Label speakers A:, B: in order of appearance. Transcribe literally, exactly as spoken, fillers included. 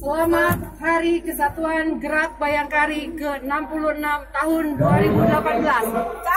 A: Selamat Hari Kesatuan Gerak Bayangkari ke enam puluh enam tahun dua ribu delapan belas.